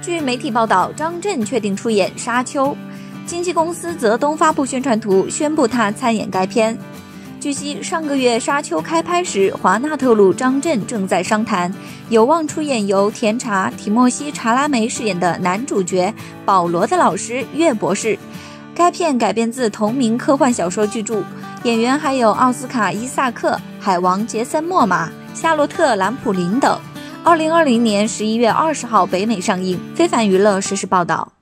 据媒体报道，张震确定出演《沙丘》，经纪公司泽东发布宣传图，宣布他参演该片。据悉，上个月《沙丘》开拍时，华纳透露张震正在商谈，有望出演由甜茶提莫西·查拉梅饰演的男主角保罗的老师岳博士。该片改编自同名科幻小说巨著，演员还有奥斯卡·伊萨克、海王杰森·莫玛、夏洛特·兰普林等。2020年11月20号北美上映。非凡娱乐实时报道。